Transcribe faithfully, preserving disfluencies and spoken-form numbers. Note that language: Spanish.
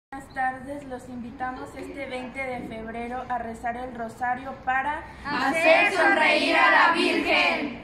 Buenas tardes, los invitamos este veinte de febrero a rezar el rosario para hacer sonreír a la Virgen.